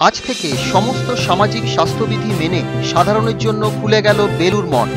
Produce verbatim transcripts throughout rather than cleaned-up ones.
আজ থেকে সমস্ত সামাজিক স্বাস্থ্যবিধি মেনে সাধারণের জন্য খুলে গেল বেলুড় মঠ।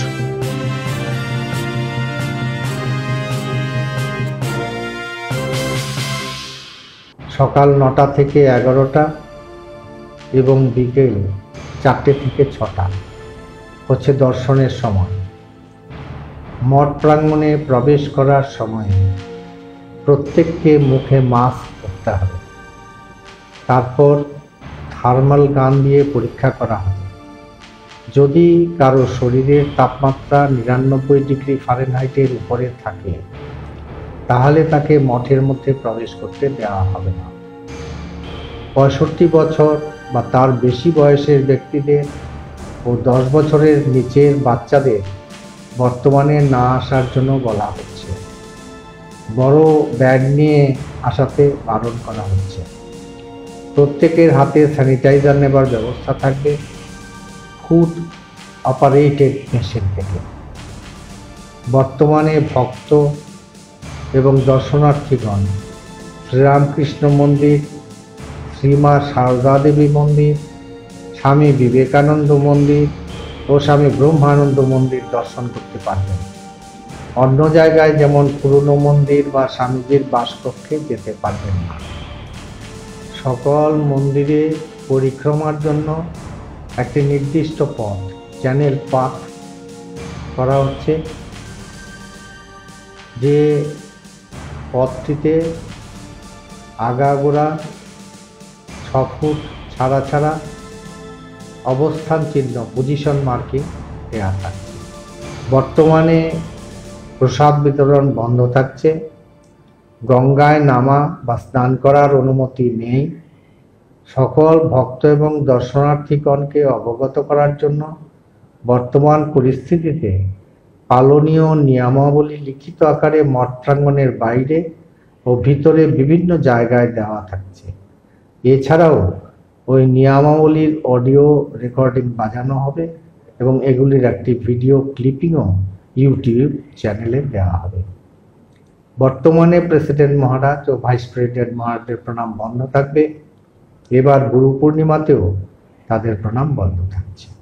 সকাল নটা থেকে এগারোটা এবং বিকেল চারটে থেকে ছটা হচ্ছে দর্শনের সময়। মঠ প্রাঙ্গণে প্রবেশ করার সময় প্রত্যেককে মুখে মাস্ক পরতে হবে। তারপর থার্মাল গান দিয়ে পরীক্ষা করা হবে। যদি কারো শরীরের তাপমাত্রা নিরানব্বই ডিগ্রি ফারেনহাইটের উপরে থাকে তাহলে তাকে মঠের মধ্যে প্রবেশ করতে দেওয়া হবে না। পঁয়ষট্টি বছর বা তার বেশি বয়সের ব্যক্তিদের ও দশ বছরের নিচের বাচ্চাদের বর্তমানে না আসার জন্য বলা হচ্ছে। বড় ব্যাগ নিয়ে আসাতে বারণ করা হচ্ছে। প্রত্যেকের হাতে স্যানিটাইজার নেবার ব্যবস্থা থাকবে ফুড অপারেটেড মেশিন থেকে। বর্তমানে ভক্ত এবং দর্শনার্থীগণ শ্রীরামকৃষ্ণ মন্দির, শ্রীমা সারদা দেবী মন্দির, স্বামী বিবেকানন্দ মন্দির ও স্বামী ব্রহ্মানন্দ মন্দির দর্শন করতে পারবেন। অন্য জায়গায় যেমন পুরনো মন্দির বা স্বামীজির বাসকক্ষে যেতে পারবেন না। সকল মন্দিরে পরিক্রমার জন্য একটি নির্দিষ্ট পথ, চ্যানেল পাথ করা হচ্ছে, যে পথটিতে আগাগোড়া ছ ফুট ছাড়া ছাড়া অবস্থান চিহ্ন, পজিশন মার্কিং দেওয়া থাকছে। বর্তমানে প্রসাদ বিতরণ বন্ধ থাকছে। গঙ্গায় নামা বা স্নান করার অনুমতি নেই। সকল ভক্ত এবং দর্শনার্থীগণকে অবগত করার জন্য বর্তমান পরিস্থিতিতে পালনীয় নিয়মাবলী লিখিত আকারে মঠ প্রাঙ্গণের বাইরে ও ভিতরে বিভিন্ন জায়গায় দেওয়া থাকছে। এছাড়াও ওই নিয়মাবলীর অডিও রেকর্ডিং বাজানো হবে এবং এগুলির একটি ভিডিও ক্লিপিংও ইউটিউব চ্যানেলে দেওয়া হবে। বর্তমানে প্রেসিডেন্ট মহারাজ ও ভাইস প্রেসিডেন্ট মহারাজের প্রণাম বন্ধ থাকবে। এবার গুরু পূর্ণিমাতেও তাদের প্রণাম বন্ধ থাকছে।